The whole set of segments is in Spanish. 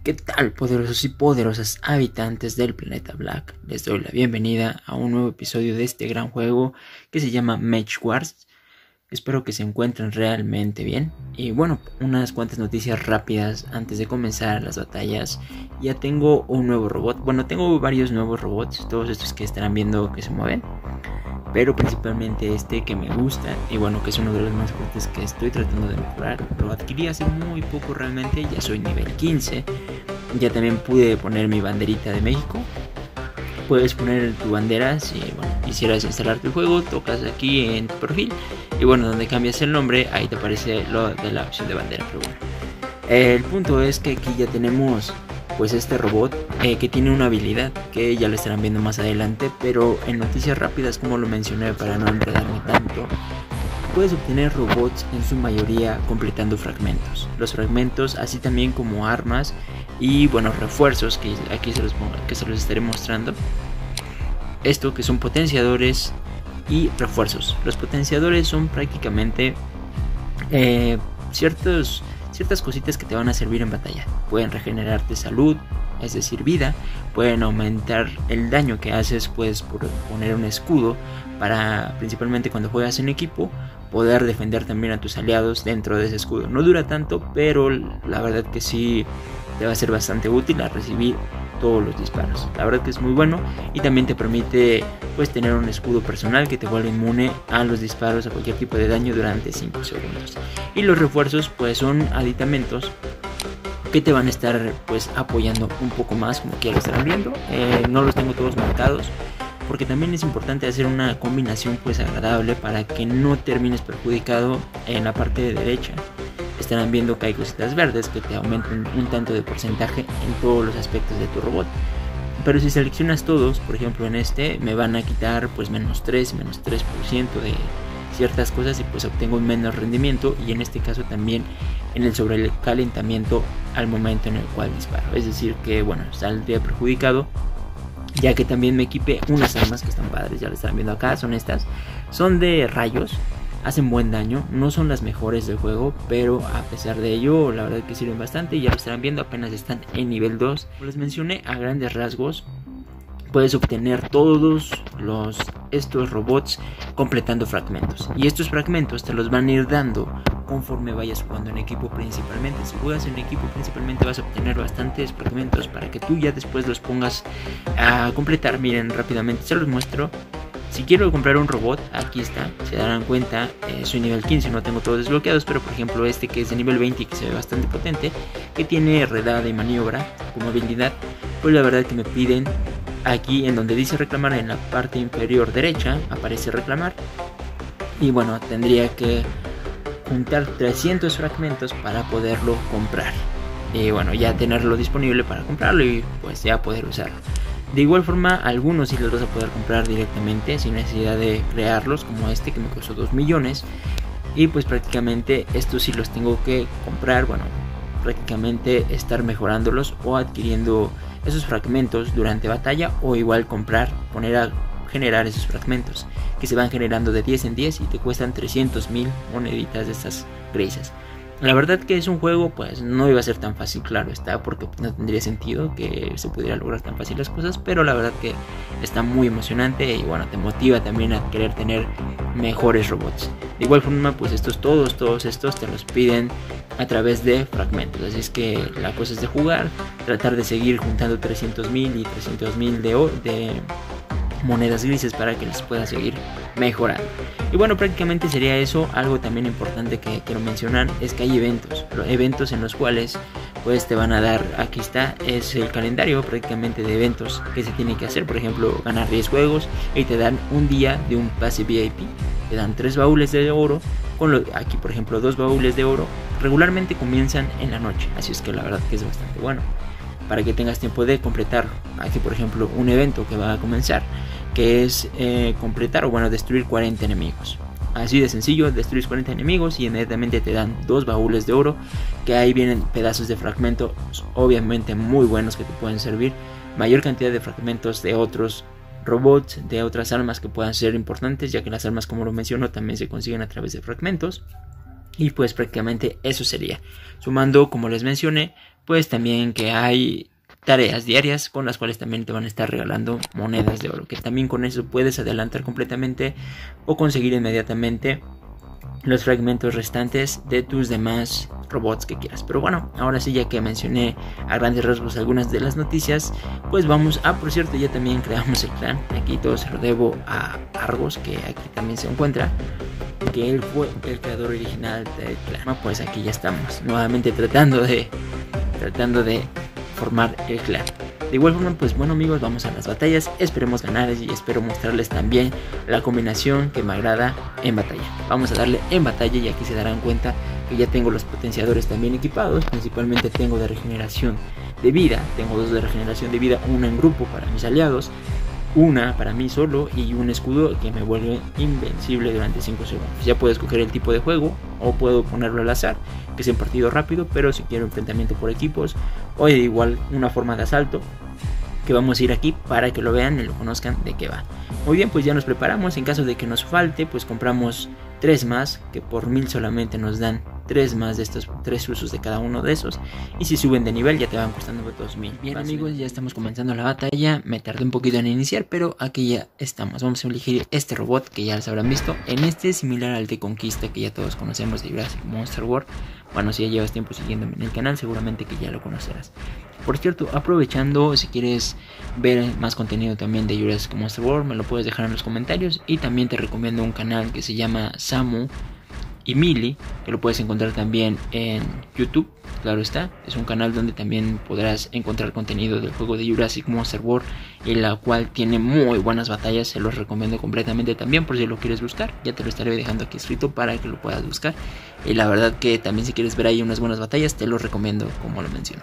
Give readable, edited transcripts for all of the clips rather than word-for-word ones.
¿Qué tal, poderosos y poderosas habitantes del planeta Black? Les doy la bienvenida a un nuevo episodio de este gran juego que se llama Mage Wars. Espero que se encuentren realmente bien. Y bueno, unas cuantas noticias rápidas antes de comenzar las batallas. Ya tengo un nuevo robot. Bueno, tengo varios nuevos robots, todos estos que estarán viendo que se mueven, pero principalmente este que me gusta y bueno, que es uno de los más fuertes que estoy tratando de mejorar. Lo adquirí hace muy poco realmente, ya soy nivel 15. Ya también pude poner mi banderita de México. Puedes poner tu bandera si quisieras instalarte el juego, tocas aquí en tu perfil y bueno, donde cambias el nombre, ahí te aparece lo de la opción de bandera. Pero bueno, el punto es que aquí ya tenemos pues este robot que tiene una habilidad que ya lo estarán viendo más adelante, pero en noticias rápidas, como lo mencioné para no enredarme tanto, puedes obtener robots en su mayoría completando fragmentos. Los fragmentos, así también como armas y bueno, refuerzos que aquí se los estaré mostrando. Esto que son potenciadores y refuerzos. Los potenciadores son prácticamente ciertas cositas que te van a servir en batalla. Pueden regenerarte salud, es decir, vida. Pueden aumentar el daño que haces. Puedes poner un escudo para, principalmente cuando juegas en equipo, poder defender también a tus aliados dentro de ese escudo. No dura tanto, pero la verdad que sí te va a ser bastante útil a recibir todos los disparos. La verdad que es muy bueno y también te permite pues tener un escudo personal que te vuelve inmune a los disparos, a cualquier tipo de daño durante 5 segundos. Y los refuerzos pues son aditamentos que te van a estar pues apoyando un poco más, como que ya lo estarán viendo. No los tengo todos marcados porque también es importante hacer una combinación pues agradable para que no termines perjudicado en la parte de derecha. Estarán viendo que hay cositas verdes que te aumentan un tanto de porcentaje en todos los aspectos de tu robot. Pero si seleccionas todos, por ejemplo en este, me van a quitar pues menos 3% de ciertas cosas y pues obtengo un menos rendimiento, y en este caso también en el sobrecalentamiento al momento en el cual disparo. Es decir que bueno, saldría perjudicado, ya que también me equipé unas armas que están padres, ya lo están viendo acá, son estas, son de rayos, hacen buen daño, no son las mejores del juego, pero a pesar de ello la verdad que sirven bastante y ya lo estarán viendo, apenas están en nivel 2. Como les mencioné, a grandes rasgos puedes obtener todos estos robots completando fragmentos, y estos fragmentos te los van a ir dando conforme vayas jugando en equipo. Principalmente si juegas en equipo, principalmente vas a obtener bastantes fragmentos para que tú ya después los pongas a completar. Miren, rápidamente se los muestro. Si quiero comprar un robot, aquí está, se darán cuenta, soy nivel 15, no tengo todos desbloqueados, pero por ejemplo este que es de nivel 20 y que se ve bastante potente, que tiene redada y maniobra como habilidad, pues la verdad que me piden aquí en donde dice reclamar, en la parte inferior derecha aparece reclamar, y bueno, tendría que juntar 300 fragmentos para poderlo comprar, y bueno, ya tenerlo disponible para comprarlo y pues ya poder usarlo. De igual forma, algunos sí los vas a poder comprar directamente sin necesidad de crearlos, como este que me costó 2 millones. Y pues prácticamente estos sí los tengo que comprar, bueno, prácticamente estar mejorándolos o adquiriendo esos fragmentos durante batalla, o igual poner a generar esos fragmentos que se van generando de 10 en 10 y te cuestan 300.000 moneditas de estas grises. La verdad que es un juego, pues no iba a ser tan fácil, claro está, porque no tendría sentido que se pudiera lograr tan fácil las cosas, pero la verdad que está muy emocionante y bueno, te motiva también a querer tener mejores robots. De igual forma, pues todos estos te los piden a través de fragmentos, así es que la cosa es de jugar, tratar de seguir juntando 300.000 y 300.000 de monedas grises para que les pueda seguir mejorando. Y bueno, prácticamente sería eso. Algo también importante que quiero mencionar es que hay eventos en los cuales pues te van a dar, aquí está, es el calendario prácticamente de eventos que se tiene que hacer. Por ejemplo, ganar 10 juegos y te dan un día de un pase VIP, te dan 3 baúles de oro, aquí por ejemplo 2 baúles de oro. Regularmente comienzan en la noche, así es que la verdad que es bastante bueno para que tengas tiempo de completar. Aquí por ejemplo un evento que va a comenzar, que es completar o bueno, destruir 40 enemigos. Así de sencillo, destruyes 40 enemigos y inmediatamente te dan 2 baúles de oro, que ahí vienen pedazos de fragmentos obviamente muy buenos que te pueden servir, mayor cantidad de fragmentos de otros robots, de otras armas que puedan ser importantes, ya que las armas, como lo menciono, también se consiguen a través de fragmentos. Y pues prácticamente eso sería. Sumando, como les mencioné, pues también que hay tareas diarias con las cuales también te van a estar regalando monedas de oro, que también con eso puedes adelantar completamente o conseguir inmediatamente los fragmentos restantes de tus demás robots que quieras. Pero bueno, ahora sí, ya que mencioné a grandes rasgos algunas de las noticias, pues vamos a, por cierto, ya también creamos el clan. Aquí todo se lo debo a Argos, que aquí también se encuentra, que él fue el creador original del clan. Pues aquí ya estamos nuevamente tratando de formar el clan. De igual forma, pues bueno amigos, vamos a las batallas, esperemos ganar y espero mostrarles también la combinación que me agrada en batalla. Vamos a darle en batalla y aquí se darán cuenta que ya tengo los potenciadores también equipados. Principalmente tengo de regeneración de vida, tengo 2 de regeneración de vida, una en grupo para mis aliados, una para mí solo y un escudo que me vuelve invencible durante 5 segundos. Ya puedo escoger el tipo de juego o puedo ponerlo al azar, que es en partido rápido, pero si quiero enfrentamiento por equipos o de igual una forma de asalto, que vamos a ir aquí para que lo vean y lo conozcan de qué va. Muy bien, pues ya nos preparamos. En caso de que nos falte, pues compramos 3 más, que por 1000 solamente nos dan 3 más de estos 3 usos de cada uno de esos. Y si suben de nivel ya te van costando 2000. Bien amigos, ya estamos comenzando la batalla. Me tardé un poquito en iniciar, pero aquí ya estamos. Vamos a elegir este robot que ya les habrán visto. En este es similar al de Conquista que ya todos conocemos de Jurassic Monster World. Bueno, si ya llevas tiempo siguiéndome en el canal, seguramente que ya lo conocerás. Por cierto, aprovechando, si quieres ver más contenido también de Jurassic Monster World, me lo puedes dejar en los comentarios. Y también te recomiendo un canal que se llama Samu y Mili, que lo puedes encontrar también en YouTube, claro está. Es un canal donde también podrás encontrar contenido del juego de Jurassic Monster World, en la cual tiene muy buenas batallas. Se los recomiendo completamente también por si lo quieres buscar. Ya te lo estaré dejando aquí escrito para que lo puedas buscar. Y la verdad que también si quieres ver ahí unas buenas batallas, te lo recomiendo, como lo menciono.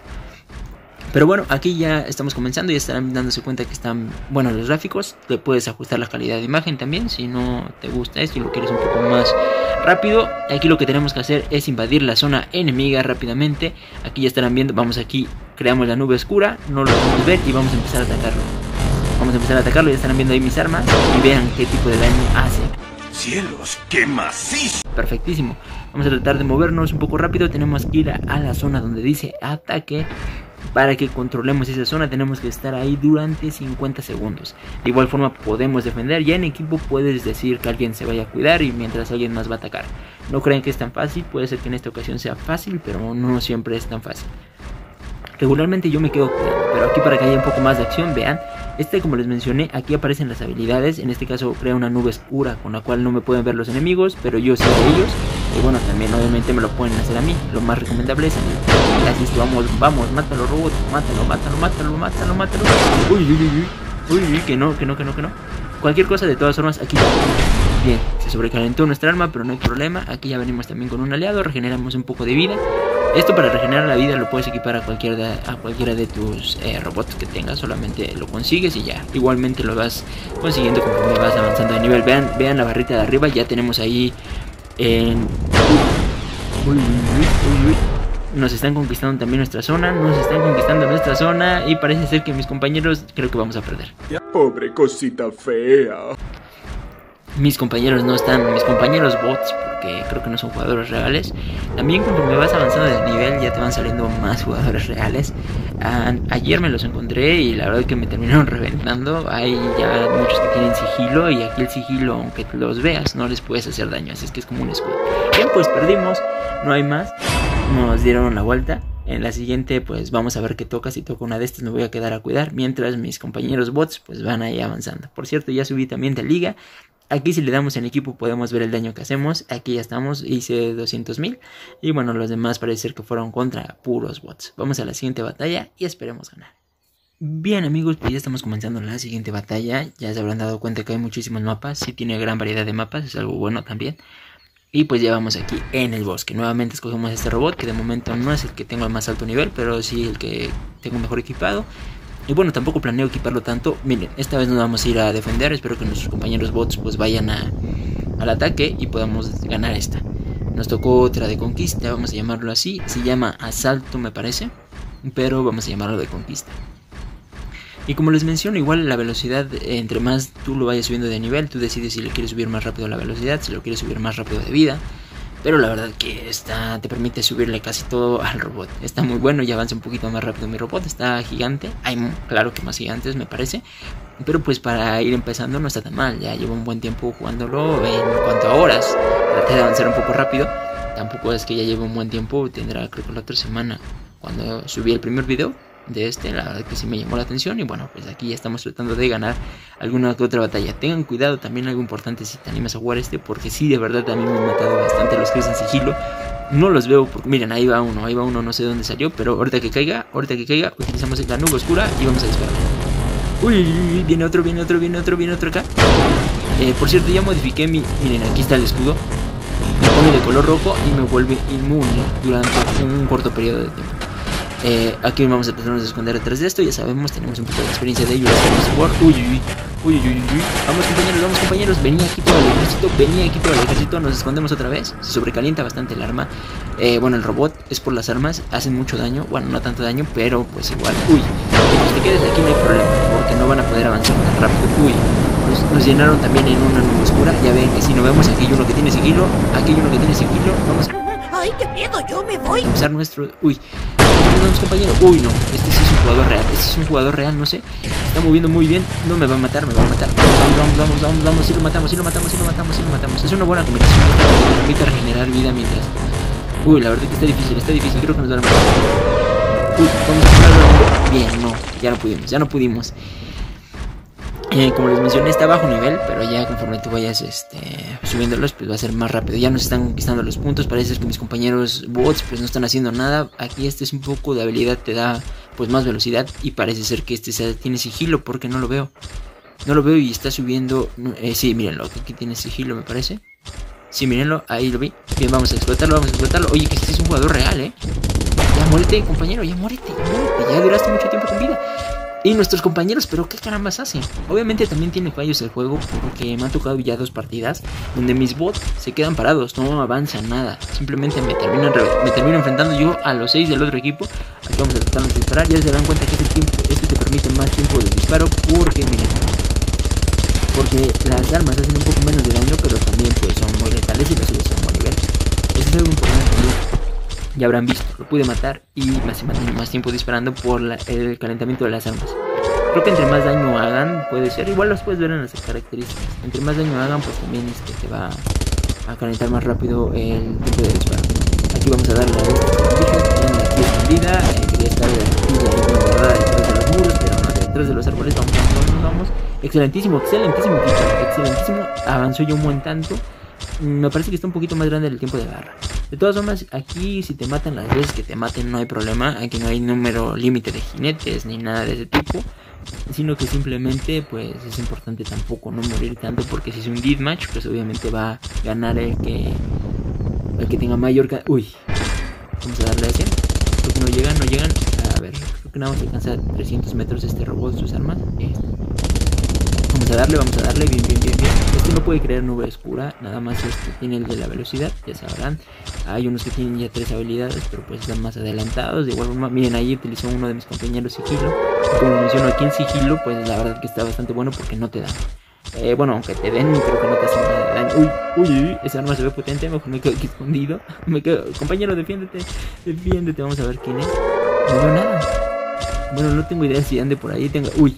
Pero bueno, aquí ya estamos comenzando y estarán dándose cuenta que están buenos los gráficos. Le puedes ajustar la calidad de imagen también si no te gusta esto y lo quieres un poco más rápido. Aquí lo que tenemos que hacer es invadir la zona enemiga rápidamente. Aquí ya estarán viendo, vamos aquí, creamos la nube oscura, no lo podemos ver y vamos a empezar a atacarlo. Vamos a empezar a atacarlo, ya estarán viendo ahí mis armas y vean qué tipo de daño hace. ¡Cielos, qué macizo! Perfectísimo. Vamos a tratar de movernos un poco rápido. Tenemos que ir a la zona donde dice ataque. Para que controlemos esa zona tenemos que estar ahí durante 50 segundos. De igual forma podemos defender. Ya en equipo puedes decir que alguien se vaya a cuidar y mientras alguien más va a atacar. No crean que es tan fácil. Puede ser que en esta ocasión sea fácil, pero no siempre es tan fácil. Regularmente yo me quedo cuidando, pero aquí para que haya un poco más de acción, vean. Como les mencioné, aquí aparecen las habilidades. En este caso crea una nube oscura con la cual no me pueden ver los enemigos, pero yo sí a ellos. Y bueno, también obviamente me lo pueden hacer a mí. Lo más recomendable es así es, vamos, mátalo robot, mátalo. Uy, que no. Cualquier cosa de todas formas aquí. Bien, se sobrecalentó nuestra arma, pero no hay problema. Aquí ya venimos también con un aliado, regeneramos un poco de vida. Esto para regenerar la vida lo puedes equipar a cualquiera de tus robots que tengas. Solamente lo consigues y ya. Igualmente lo vas consiguiendo conforme vas avanzando de nivel. Vean la barrita de arriba, ya tenemos ahí nos están conquistando también nuestra zona. Y parece ser que mis compañeros, creo que vamos a perder. Pobre cosita fea. Mis compañeros no están, mis compañeros bots, porque creo que no son jugadores reales. También conforme vas avanzando de nivel ya te van saliendo más jugadores reales. Ayer me los encontré y la verdad que me terminaron reventando. Hay ya muchos que tienen sigilo y aquí el sigilo, aunque los veas, no les puedes hacer daño, así es que es como un escudo. Bien, pues perdimos, no hay más. Nos dieron la vuelta. En la siguiente pues vamos a ver qué toca. Si toca una de estas me voy a quedar a cuidar, mientras mis compañeros bots pues van ahí avanzando. Por cierto, ya subí también de liga. Aquí si le damos en equipo podemos ver el daño que hacemos. Aquí ya estamos, hice 200.000. Y bueno, los demás parece ser que fueron contra puros bots. Vamos a la siguiente batalla y esperemos ganar. Bien amigos, pues ya estamos comenzando la siguiente batalla. Ya se habrán dado cuenta que hay muchísimos mapas. Sí tiene gran variedad de mapas, es algo bueno también. Y pues ya vamos aquí en el bosque. Nuevamente escogemos este robot, que de momento no es el que tengo el más alto nivel, pero sí el que tengo mejor equipado. Y bueno, tampoco planeo equiparlo tanto. Miren, esta vez nos vamos a ir a defender. Espero que nuestros compañeros bots pues vayan al ataque y podamos ganar esta. Nos tocó otra de conquista, vamos a llamarlo así. Se llama asalto me parece, pero vamos a llamarlo de conquista. Y como les menciono, igual la velocidad, entre más tú lo vayas subiendo de nivel, tú decides si le quieres subir más rápido la velocidad, si lo quieres subir más rápido de vida. Pero la verdad que te permite subirle casi todo al robot. Está muy bueno y avanza un poquito más rápido mi robot. Está gigante. Hay claro que más gigantes me parece. Pero pues para ir empezando no está tan mal. Ya llevo un buen tiempo jugándolo en cuanto a horas. Traté de avanzar un poco rápido. Tampoco es que ya lleve un buen tiempo. Tendrá creo que la otra semana cuando subí el primer video de la verdad que sí me llamó la atención. Y bueno, pues aquí ya estamos tratando de ganar alguna que otra batalla. Tengan cuidado también, algo importante si te animas a jugar porque sí, de verdad a mí me han matado bastante los que usan sigilo. No los veo porque miren, ahí va uno, no sé de dónde salió, pero ahorita que caiga, utilizamos la nube oscura y vamos a disparar. Uy, viene otro acá. Por cierto, ya modifiqué miren, aquí está el escudo. Me pone de color rojo y me vuelve inmune durante un corto periodo de tiempo. Aquí vamos a empezar a esconder detrás de esto. Ya sabemos, tenemos un poco de experiencia de ello. Uy. Vamos compañeros. Venía aquí todo el ejército. Nos escondemos otra vez. Se sobrecalienta bastante el arma. Bueno, el robot es por las armas. Hacen mucho daño. Bueno, no tanto daño, pero pues igual. Uy, si te quedes aquí no hay problema, porque no van a poder avanzar tan rápido. Uy, nos llenaron también en una nube oscura. Ya ven que si no vemos, aquí hay uno que tiene sigilo. Vamos a... ¡Ay, qué miedo! ¡Yo me voy! Usar nuestro... Uy, vamos compañero. Uy, no, este sí es un jugador real, no sé. Está moviendo muy bien. No me va a matar. Vamos, si lo matamos. Es una buena combinación. Me permite regenerar vida mientras... Uy, la verdad que está difícil. Creo que nos van a matar. Uy, vamos a ponerlo. Bien, no, ya no pudimos. Como les mencioné, está a bajo nivel, pero ya conforme tú vayas subiéndolos, pues va a ser más rápido. Ya nos están conquistando los puntos. Parece que mis compañeros bots pues no están haciendo nada. Aquí es un poco de habilidad, te da pues más velocidad. Y parece ser que tiene sigilo, porque no lo veo. Y está subiendo. Sí, mírenlo, aquí tiene sigilo, me parece. Sí, mírenlo, ahí lo vi. Bien, vamos a explotarlo. Oye, que este es un jugador real, Ya muérete, compañero, ya muérete. Ya duraste mucho tiempo con vida. Y nuestros compañeros, pero qué carambas hacen. Obviamente también tiene fallos el juego, porque me han tocado ya 2 partidas donde mis bots se quedan parados, no avanzan nada. Simplemente me termino enfrentando yo a los 6 del otro equipo. Aquí vamos a tratar de disparar. Ya se dan cuenta que este te permite más tiempo de disparo, porque miren, porque las armas hacen un poco menos de daño, pero también pues son muy letales y las subes a un buen nivel. Eso es algo importante también. Ya habrán visto, lo pude matar y se mantiene más tiempo disparando por el calentamiento de las armas. Creo que entre más daño hagan, puede ser, igual los puedes ver en las características. Entre más daño hagan, pues también te va a calentar más rápido el tiempo de disparo. Aquí vamos a darle a esta aquí escondida. Quería estar guardada detrás de los muros, pero no, detrás de los árboles. Vamos. Excelentísimo. Avanzó yo un buen tanto. Me parece que está un poquito más grande el tiempo de agarra. De todas formas, aquí si te matan las veces que te maten no hay problema. Aquí no hay número límite de jinetes ni nada de ese tipo, sino que simplemente pues es importante tampoco no morir tanto, porque si es un deathmatch pues obviamente va a ganar el que tenga mayor... Uy, vamos a darle a ese. Creo que no llegan. A ver, creo que nada más alcanza 300 metros este robot, sus armas. Vamos a darle, bien. Este no puede crear nube oscura, nada más tiene el de la velocidad, ya sabrán. Hay unos que tienen ya 3 habilidades, pero pues están más adelantados. De igual forma, miren, ahí utilizó uno de mis compañeros sigilo. Como menciono aquí en sigilo, pues la verdad que está bastante bueno porque no te dan. Bueno, aunque te den, creo que no te hacen nada de daño. Uy, esa arma se ve potente, mejor me quedo aquí escondido. Compañero, defiéndete, vamos a ver quién es. No veo nada. Bueno, no tengo idea si ande por ahí. Uy,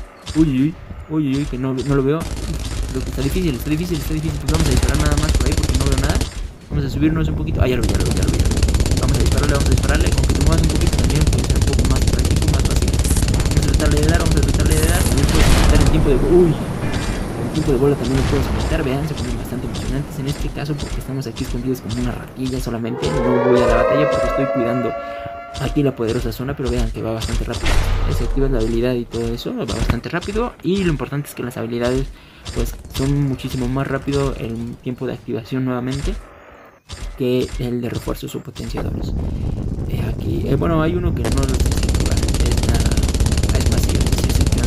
que no lo veo. Creo que está difícil. Pues vamos a disparar nada más por ahí porque no veo nada. Vamos a subirnos un poquito. Ya lo vi. Vamos a dispararle. Con que te muevas un poquito también puede ser un poco más práctico, más fácil. Vamos a tratarle de dar. También puedes aumentar el tiempo de... Uy, el tiempo de bola también lo puedes aumentar. Vean, se ponen bastante emocionantes en este caso porque estamos aquí escondidos como una ratilla solamente. No voy a la batalla porque estoy cuidando aquí la poderosa zona, pero vean que va bastante rápido. Si activas la habilidad y todo eso, va bastante rápido. Y lo importante es que las habilidades pues son muchísimo más rápido el tiempo de activación nuevamente que el de refuerzos o potenciadores. Aquí, bueno, hay uno que no lo tienes que activar. Es masivo, es el que no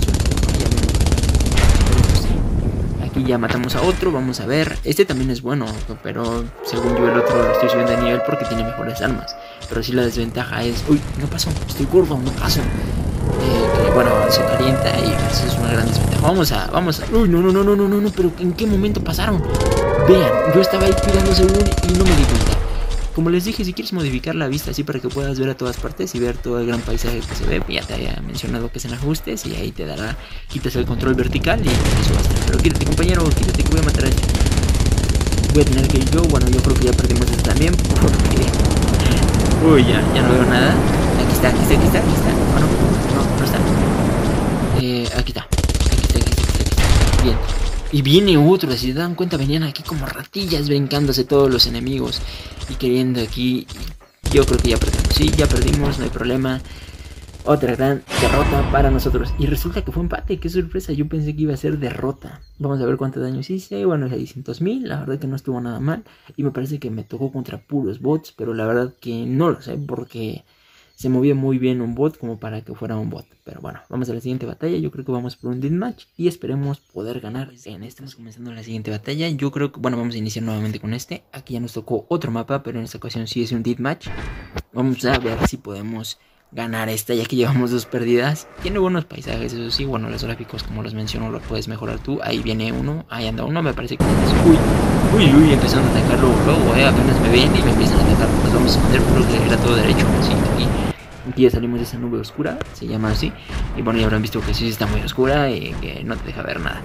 suele. Aquí ya matamos a otro, vamos a ver. Este también es bueno, pero según yo el otro lo estoy subiendo de nivel porque tiene mejores armas. Pero sí la desventaja es... Uy, no pasó, estoy gordo, no paso. bueno, se calienta y eso es una gran desventaja. Vamos a... Uy, no, pero ¿en qué momento pasaron? Vean, yo estaba ahí cuidando según y no me di cuenta. Como les dije, si quieres modificar la vista así para que puedas ver a todas partes y ver todo el gran paisaje que se ve, ya te había mencionado que es en ajustes y ahí te dará, quitas el control vertical y eso va a estar. Pero quítate, compañero, quítate que voy a matar a este. Voy a tener que ir yo, bueno, yo creo que ya perdimos esto también porque... Uy, ya no veo nada. Aquí está. No está. Aquí está. Bien. Y viene otro, si se dan cuenta, venían aquí como ratillas brincándose todos los enemigos y queriendo aquí. Yo creo que ya perdimos. Sí, ya perdimos, no hay problema. Otra gran derrota para nosotros. Y resulta que fue empate, qué sorpresa. Yo pensé que iba a ser derrota. Vamos a ver cuántos daños hice. Bueno, 600.000, la verdad que no estuvo nada mal. Y me parece que me tocó contra puros bots, pero la verdad que no lo sé porque... se movía muy bien un bot como para que fuera un bot. Pero bueno, vamos a la siguiente batalla. Yo creo que vamos por un deathmatch y esperemos poder ganar. Estamos comenzando la siguiente batalla. Yo creo que, bueno, vamos a iniciar nuevamente con este. Aquí ya nos tocó otro mapa, pero en esta ocasión sí es un deathmatch. Vamos a ver si podemos ganar esta, ya que llevamos 2 pérdidas. Tiene buenos paisajes, eso sí. Bueno, los gráficos, como los menciono, los puedes mejorar tú. Ahí viene uno, ahí anda uno, me parece que... Uy, empezando a atacarlo luego, apenas me ven y me empiezan a atacar. Nos vamos a esconder, porque era todo derecho. Sí, aquí ya salimos de esa nube oscura, se llama así. Y bueno, ya habrán visto que sí está muy oscura y que no te deja ver nada.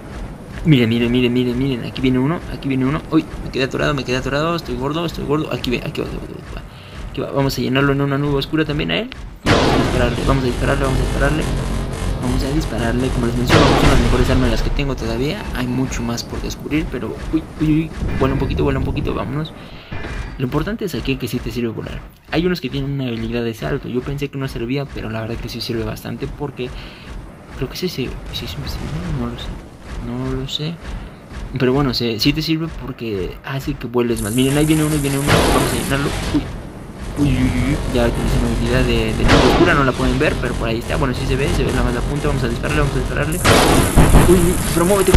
Miren, aquí viene uno. Uy, me quedé atorado, estoy gordo. Aquí va. Vamos a llenarlo en una nube oscura también a él. Vamos a dispararle. Como les menciono, son las mejores armas las que tengo todavía. Hay mucho más por descubrir, pero uy, vuela un poquito, vámonos. Lo importante es aquí que sí te sirve volar. Hay unos que tienen una habilidad de salto. Yo pensé que no servía, pero la verdad que sí sirve bastante porque creo que sí es invisible, no lo sé. Pero bueno, sí te sirve porque hace que vueles más. Miren, ahí viene uno. Vamos a llenarlo. Uy, ya utiliza una habilidad de nube oscura, no la pueden ver, pero por ahí está. Bueno, sí se ve la más la punta. Vamos a dispararle. Uy, pero muévete.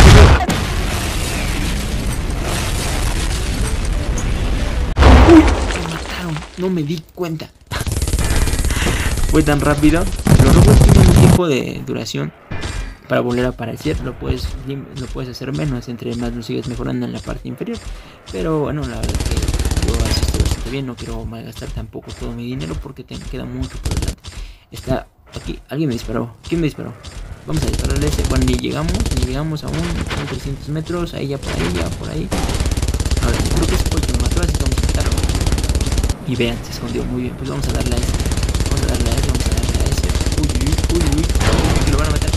Uy, me mataron, no me di cuenta. Fue tan rápido. Los robots tienen un tiempo de duración para volver a aparecer. Lo puedes hacer menos entre más lo sigues mejorando en la parte inferior. Pero bueno, la verdad que yo así estoy bastante bien. No quiero malgastar tampoco todo mi dinero porque te queda mucho por delante. Está aquí, alguien me disparó. ¿Quién me disparó? Vamos a dispararle ese. Bueno, ni llegamos aún. Son 300 metros. Ahí ya por ahí. Ahora sí, creo que es porque me mató, así que vamos a matarlo. Y vean, se escondió muy bien. Pues vamos a darle a ese. Uy. Que lo van a matar.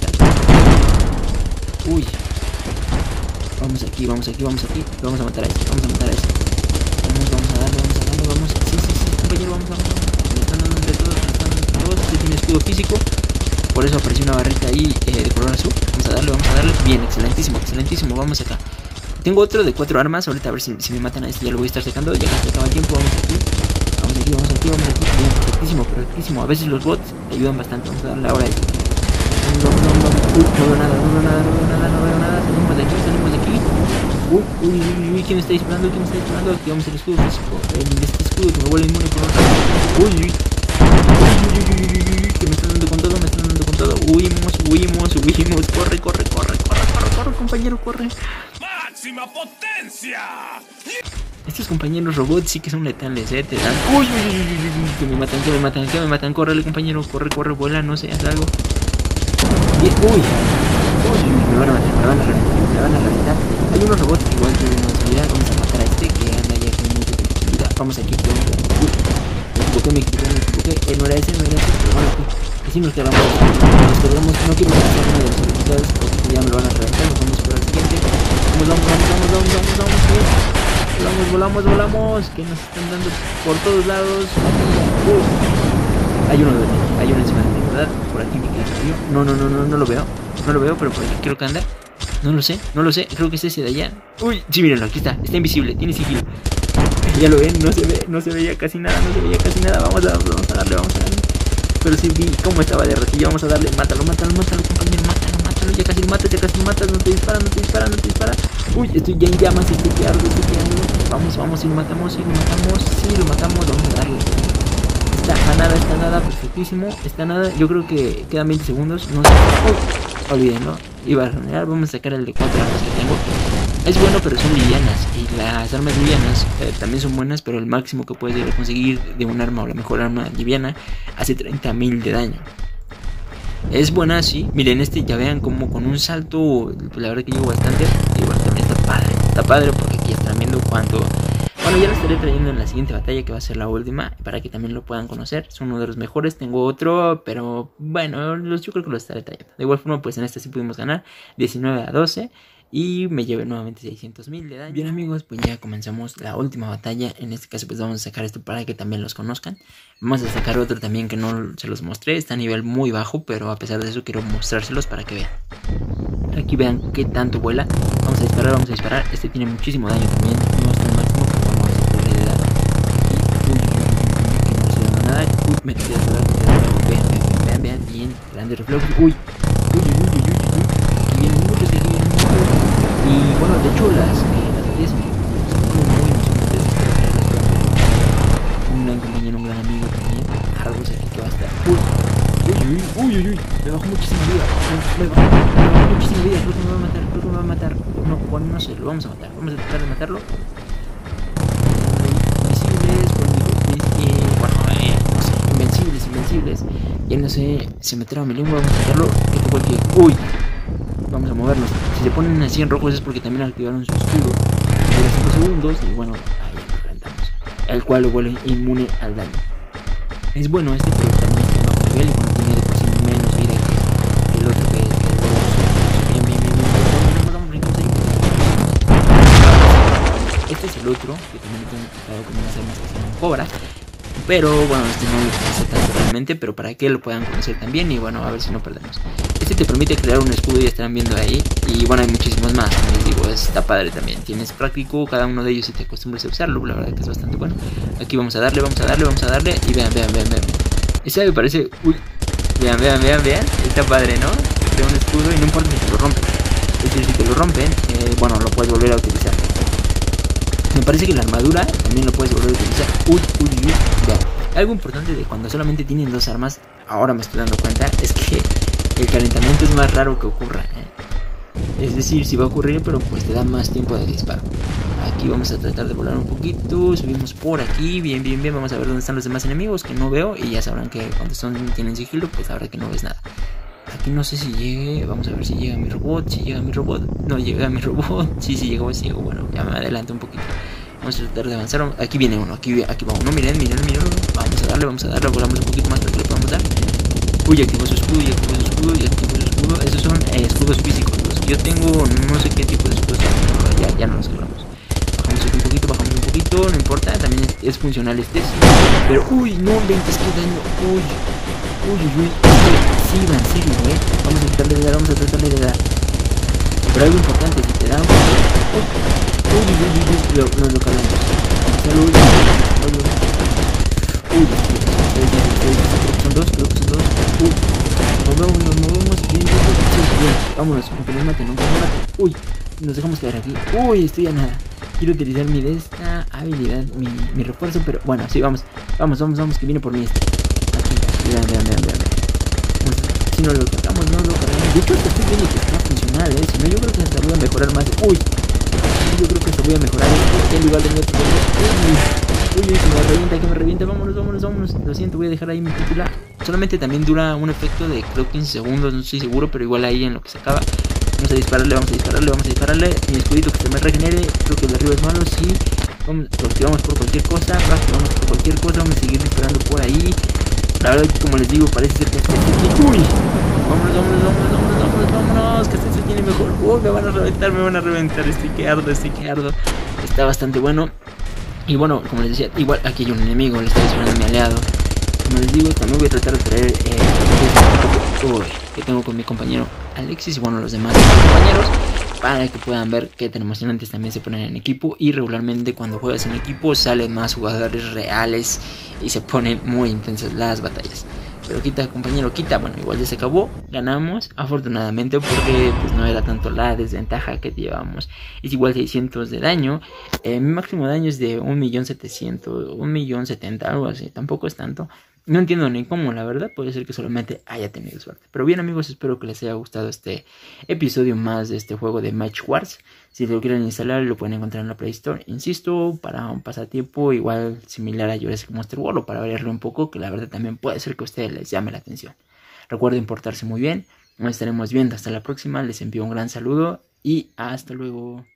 Uy. Vamos aquí. Lo vamos a matar a ese. Vamos a darle. Sí, compañero, vamos. Le están dando entre todos. Este tiene escudo físico. Por eso apareció una barrita ahí de color azul. Vamos a darle. Bien, excelentísimo. Vamos acá. Tengo otro de 4 armas. Ahorita a ver si me matan a este. Ya lo voy a estar secando. Ya que se acaba el tiempo. Vamos aquí. Bien, perfectísimo. A veces los bots te ayudan bastante. Vamos a darle ahora a este. No veo nada. Salimos de aquí. Uy, ¿quién me está disparando? Activamos el escudo físico. Este escudo que me vuelve inmune por otro. Uy. Que me están dando con todo. Huimos. Corre, compañero, corre. ¡Máxima potencia! Estos compañeros robots sí que son letales, te dan. Uy, que me matan. Córrele, compañero, corre, vuela, no sé, haz algo. Uy, me van a reventar. Hay unos robots que igual tienen una utilidad. Vamos a matar a este que anda ya con mucha tranquilidad. Vamos aquí, me equivoqué. No era ese, pero bueno, así nos quedamos. No quiero hacer una de las habilidades porque ya me lo van a reventar. Nos vamos por el siguiente. Vamos. Volamos. Que nos están dando por todos lados. Hay uno encima de mí, ¿verdad? Por aquí me queda salido. No lo veo, pero por aquí creo que anda. No lo sé, creo que es ese de allá. Uy, sí, mírenlo, aquí está invisible, tiene sigilo. Ya lo ven, no se veía casi nada. Vamos a darle. Pero sí vi cómo estaba de ratillo. Vamos a darle, mátalo, compañero, mátalo. Ya casi lo matas, no te dispara. Uy, estoy ya en llamas, estoy quedando. Vamos, si lo matamos. Vamos a darle. Está nada, perfectísimo. Está nada, yo creo que quedan 20 segundos. No sé. Olvídenlo. Iba a regenerar. Vamos a sacar el de 4 armas que tengo. Es bueno, pero son livianas. Y las armas livianas también son buenas, pero el máximo que puedes llegar a conseguir de un arma o la mejor arma liviana hace 30.000 de daño. Es buena, sí. Miren, ya vean como con un salto, la verdad que llevo bastante. Y bueno, también está padre porque aquí están viendo cuánto. Bueno, ya lo estaré trayendo en la siguiente batalla, que va a ser la última, para que también lo puedan conocer. Es uno de los mejores. Tengo otro, pero bueno, yo creo que lo estaré trayendo. De igual forma, pues en esta sí pudimos ganar 19-12. Y me llevé nuevamente 600.000 de daño. Bien, amigos, pues ya comenzamos la última batalla. En este caso pues vamos a sacar esto para que también los conozcan. Vamos a sacar otro también que no se los mostré. Está a nivel muy bajo, pero a pesar de eso quiero mostrárselos para que vean. Aquí vean qué tanto vuela. Vamos a disparar. Este tiene muchísimo daño también. No está al máximo, pero vamos a hacerle de edad. Aquí, no estoy dando nada. Me quedé a vean, bien. Grandes reflejos. Aquí vienen muchos. Y bueno, de hecho las batallas se ponen muy emocionantes. Un compañero, un gran amigo también, Arbus, aquí que va a estar. Uy, me bajó muchísima vida. Creo que me va a matar. No, bueno, no sé, lo vamos a matar. Vamos a tratar de matarlo. Invencibles. Ya no sé, se me traba mi lengua, vamos a matarlo. Uy. Vamos a movernos. Si se ponen así en rojo es porque también activaron su escudo. Dura 5 segundos y bueno, ahí nos reventamos. El cual lo vuelve inmune al daño. Es bueno pero también está bajo nivel y bueno, tiene de por sí menos vida que el otro que Este es el otro, que también lo tengo equipado con unas armas que se llaman Cobra. Pero bueno, este no lo utilizo tanto realmente, pero para que lo puedan conocer también y bueno, a ver si no perdemos. Este te permite crear un escudo y estarán viendo ahí. Y bueno, hay muchísimos más, como les digo, está padre también. Tienes práctico cada uno de ellos si te acostumbras a usarlo, la verdad que es bastante bueno. Aquí vamos a darle y vean. Ese me parece, vean, está padre, ¿no? Se crea un escudo y no importa si te lo rompen. Es decir, si te lo rompen, bueno, lo puedes volver a utilizar. Me parece que la armadura también lo puedes volver a utilizar. Vean. Algo importante de cuando solamente tienen 2 armas, ahora me estoy dando cuenta, es que el calentamiento es más raro que ocurra, Es decir, si va a ocurrir, pero pues te da más tiempo de disparo. Aquí vamos a tratar de volar un poquito. Subimos por aquí, bien. Vamos a ver dónde están los demás enemigos que no veo. Y ya sabrán que cuando tienen sigilo, pues sabrá que no ves nada. Aquí no sé si llegue, vamos a ver si llega mi robot. No llega mi robot. Sí llegó. Bueno, ya me adelanto un poquito. Vamos a tratar de avanzar. Aquí viene uno, aquí va uno. Miren. Vamos a darle. Volamos un poquito más para que lo podamos dar. Activó su escudo. Esos son escudos físicos. Los que yo tengo, no sé qué tipo de escudos. Ya no los quebramos. Bajamos un poquito, no importa. También es funcional este. Pero, no, 20 de daño. Sí, va en serio, Vamos a tratarle de dar. Pero algo importante, si te da un lo calamos. Creo que son dos. Nos movemos bien. Vámonos, aunque nos maten. Nos dejamos quedar aquí. Estoy a nada. Quiero utilizar mi de esta habilidad, mi refuerzo, pero bueno, sí, vamos, que viene por mí este. Aquí, vean. Si no lo tocamos, De hecho, estoy viendo que está funcional, Si no, yo creo que hasta voy a mejorar más. Yo creo que hasta voy a mejorar el igual de mi otro. Que me revienta. Vámonos. Lo siento, voy a dejar ahí mi titular. Solamente también dura un efecto de creo 15 segundos, no estoy seguro, pero igual ahí en lo que se acaba. Vamos a dispararle. Mi escudito que se me regenere. Creo que el de arriba es malo, sí. Lo activamos por cualquier cosa. Vamos a seguir disparando por ahí. La verdad que como les digo, parece ser que este vámonos, que este tiene mejor. Me van a reventar. Estoy que ardo. Está bastante bueno. Y bueno, como les decía, igual aquí hay un enemigo, le está disparando a mi aliado. Como les digo, también voy a tratar de traer que tengo con mi compañero Alexis y bueno, los demás compañeros, para que puedan ver qué tan emocionantes también se ponen en equipo. Y regularmente cuando juegas en equipo salen más jugadores reales y se ponen muy intensas las batallas. Pero quita, compañero, quita. Bueno, igual ya se acabó. Ganamos, afortunadamente, porque pues no era tanto la desventaja que llevamos. Es igual 600 de daño. Mi máximo daño es de 1.700.000, 1.070.000, algo así. Tampoco es tanto. No entiendo ni cómo, la verdad, puede ser que solamente haya tenido suerte. Pero bien amigos, espero que les haya gustado este episodio más de este juego de Match Wars. Si lo quieren instalar, lo pueden encontrar en la Play Store. Insisto, para un pasatiempo igual similar a Jurassic Monster World, o para variarlo un poco, que la verdad también puede ser que a ustedes les llame la atención. Recuerden portarse muy bien, nos estaremos viendo hasta la próxima, les envío un gran saludo y hasta luego.